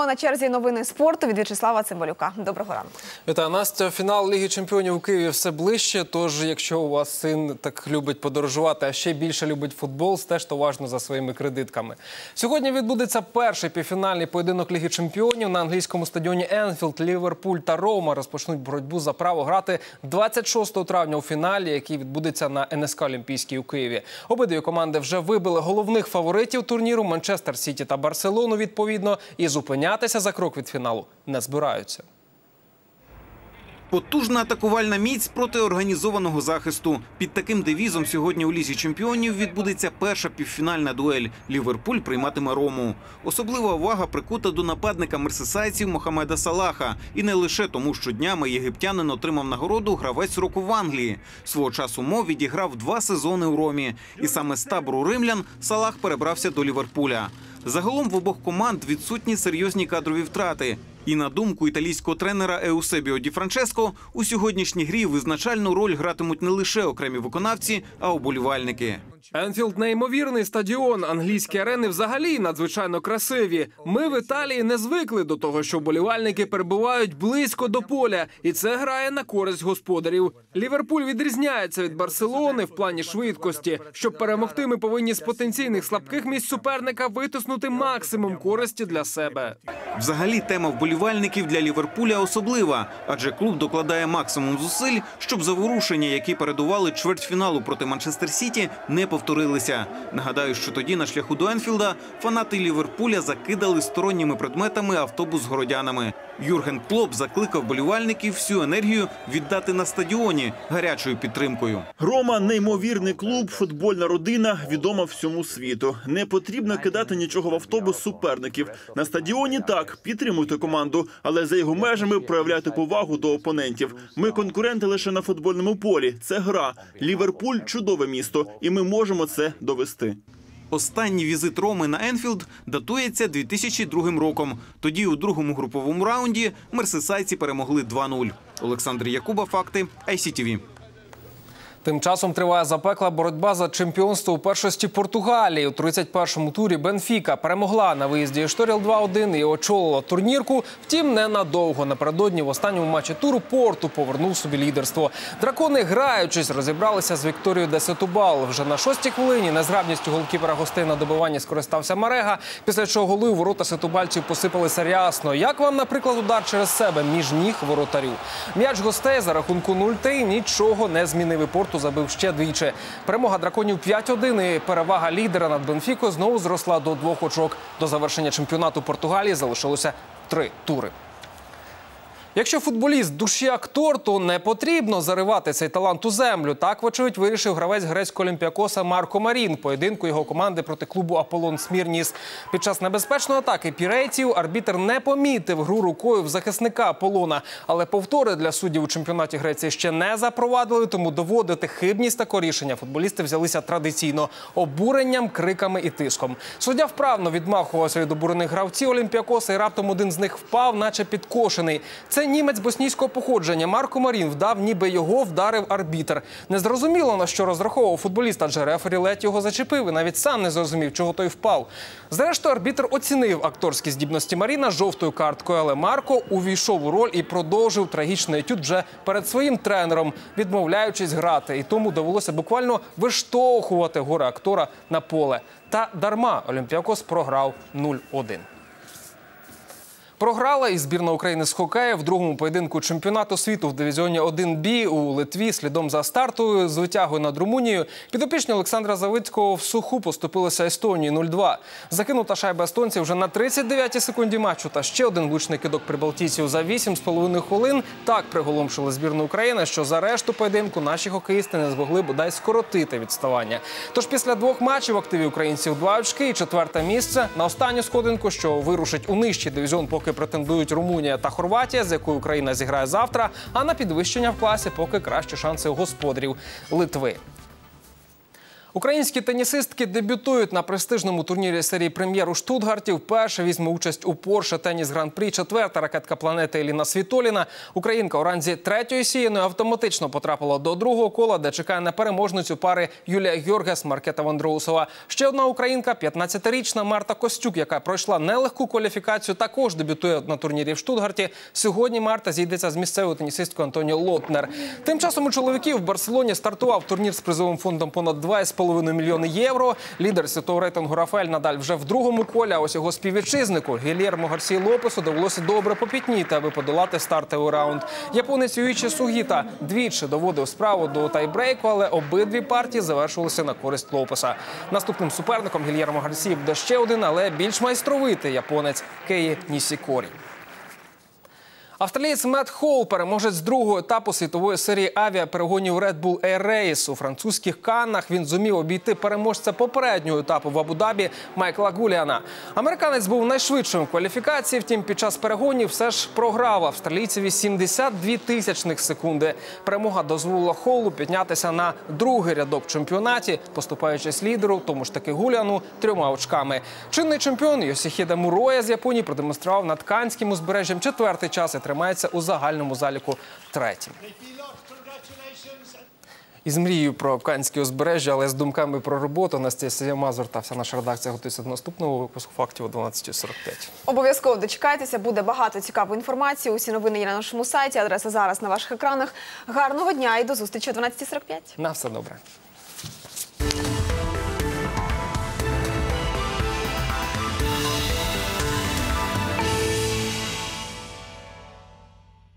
на черзі новини спорту від В'ячеслава Цимбалюка. Доброго ранку. Вітаю, Настя. Фінал Ліги чемпіонів у Києві все ближче, тож якщо у вас син так любить подорожувати, а ще більше любить футбол, стежте уважно за своїми кредитками. Сьогодні відбудеться перший півфінальний поєдинок Ліги чемпіонів. На англійському стадіоні Енфілд Ліверпуль та Рома розпочнуть боротьбу за право грати 26 травня у фіналі, який відбудеться на НСК Олімпійській у Києві. Обидві команди вже вибили головних фаворитів турніру – Манчестер Сіті та Барселону відповідно, і зупинятися за крок від фіналу не збираються. Потужна атакувальна міць проти організованого захисту. Під таким девізом сьогодні у Лізі чемпіонів відбудеться перша півфінальна дуель. Ліверпуль прийматиме Рому. Особлива увага прикута до нападника мерсисайців Мохамеда Салаха. І не лише тому, що днями єгиптянин отримав нагороду «Гравець року в Англії». Свого часу Мо відіграв 2 сезони у Ромі. І саме з табору римлян Салах перебрався до Ліверпуля. Загалом в обох команд відсутні серйозні кадрові втрати. І на думку італійського тренера Еусебіо Ді Франческо, у сьогоднішній грі визначальну роль гратимуть не лише окремі виконавці, а уболівальники. Енфілд – неймовірний стадіон. Англійські арени взагалі надзвичайно красиві. Ми в Італії не звикли до того, що вболівальники перебувають близько до поля. І це грає на користь господарів. Ліверпуль відрізняється від Барселони в плані швидкості. Щоб перемогти, ми повинні з потенційних слабких місць суперника витиснути максимум користі для себе. Взагалі, тема вболівальників для Ліверпуля особлива, адже клуб докладає максимум зусиль, щоб заворушення, які передували чвертьфіналу проти Манчестер Сіті, не повторилися. Нагадаю, що тоді на шляху до Енфілда фанати Ліверпуля закидали сторонніми предметами автобус з городянами. Юрген Клоп закликав вболівальників всю енергію віддати на стадіоні гарячою підтримкою. Рома – неймовірний клуб, футбольна родина, відома всьому світу. Не потрібно кидати нічого в автобус суперників. На стадіоні так, підтримуйте команду, але за його межами проявляйте повагу до опонентів. Ми конкуренти лише на футбольному полі. Це гра. Ліверпуль – чудове місто, і ми можемо це довести. Останній візит Роми на Енфілд датується 2002 роком. Тоді у другому груповому раунді мерсисайці перемогли 2-0. Олександр Якуба, факти, ICTV. Тим часом триває запекла боротьба за чемпіонство у першості Португалії. У 31-му турі Бенфіка перемогла на виїзді Ешторіал 2-1 і очолила турнірку. Втім, ненадовго. Напередодні в останньому матчі туру Порту повернув собі лідерство. Дракони, граючись, розібралися з Вікторією де Сетубал. Вже на 6-й хвилині незграбністю голкіпера гостей на добиванні скористався Марега, після чого голи у ворота сетубальців посипалися рясно. Як вам, наприклад, удар через себе між ніг воротарю? М'яч гостей за рахунку 0-3 нічого не змінив, і Порту забив ще двічі. Перемога драконів 5-1 і перевага лідера над Бенфікою знову зросла до 2 очок. До завершення чемпіонату Португалії залишилося 3 тури. Якщо футболіст душі актор, то не потрібно заривати цей талант у землю. Так, вочевидь, вирішив гравець грецького Олімпіакоса Марко Марін. Поєдинку його команди проти клубу Аполлон Смірніс. Під час небезпечної атаки пірейців арбітр не помітив гру рукою в захисника Аполлона. Але повтори для суддів у чемпіонаті Греції ще не запровадили, тому доводити хибність такого рішення футболісти взялися традиційно – обуренням, криками і тиском. Суддя вправно відмахувався від обурених гравців Олімпіакоса і раптом один з них впав, наче підкошений. Це німець боснійського походження Марко Марін вдав, ніби його вдарив арбітр. Незрозуміло, на що розраховував футболіст, адже рефері ледь його зачепив і навіть сам не зрозумів, чого той впав. Зрештою, арбітр оцінив акторські здібності Маріна жовтою карткою, але Марко увійшов у роль і продовжив трагічний етюд вже перед своїм тренером, відмовляючись грати. І тому довелося буквально виштовхувати горе-актора на поле. Та дарма Олімпіакос програв 0-1. Програла і збірна України з хокею в другому поєдинку чемпіонату світу в дивізіоні 1Б у Литві слідом за стартовою з витягою над Румунією. Підопічні Олександра Завицького в суху поступилися Естонії 0-2. Закинута шайба естонців вже на 39-й секунді матчу та ще один влучний кидок прибалтійців за 8,5 хвилин так приголомшили збірну України, що за решту поєдинку наші хокеїсти не змогли бодай скоротити відставання. Тож після 2 матчів в активі українців 2 очки і 4-те місце. На останню сходинку, що вирушить у нижчий дивізіон, поки претендують Румунія та Хорватія, з якою Україна зіграє завтра, а на підвищення в класі поки кращі шанси у господарів Литви. Українські тенісистки дебютують на престижному турнірі серії прем'єр у Штутгарті. Вперше візьме участь у Porsche Tennis Grand Prix четверта ракетка планети Еліна Світоліна. Українка у ранзі третьої сіяної автоматично потрапила до другого кола, де чекає на переможницю пари Юлія Георгес – Маркета Вондроусова. Ще одна українка – 15-річна Марта Костюк, яка пройшла нелегку кваліфікацію, також дебютує на турнірі в Штутгарті. Сьогодні Марта зійдеться з місцевою тенісисткою Антоніо Лотнер. Тим часом у чоловіків в Барселоні стартував турнір з призовим фондом понад 2,5 мільйони євро. Лідер світового рейтингу Рафаель Надаль вже в другому колі, а ось його співвітчизнику Гільєрмо Гарсії Лопесу довелося добре попітніти, аби подолати стартовий раунд. Японець Юїчі Сугіта двічі доводив справу до тайбрейку, але обидві партії завершилися на користь Лопеса. Наступним суперником Гільєрмо Гарсії буде ще один, але більш майстровитий японець Кеї Нісікорі. Австралієць Мет Холл, переможець другого етапу світової серії авіаперегонів Red Bull Air Race. У французьких Каннах він зумів обійти переможця попереднього етапу в Абу-Дабі Майкла Гуліана. Американець був найшвидшим в кваліфікації, втім під час перегонів все ж програв австралійцеві 72 тисячних секунди. Перемога дозволила Холлу піднятися на другий рядок в чемпіонаті, поступаючись лідеру, тому ж таки Гуліану, 3 очками. Чинний чемпіон Йосіхіде Муроя з Японії продемонстрував над Канським узбережжям четвертий час і тримається у загальному заліку третім. Із мрією про Канське узбережжя, але з думками про роботу. Анастасія Мазур та вся наша редакція готується до наступного випуску фактів о 12:45. Обов'язково дочекайтеся, буде багато цікавої інформації. Усі новини є на нашому сайті, адреса зараз на ваших екранах. Гарного дня і до зустрічі о 12:45. На все добре.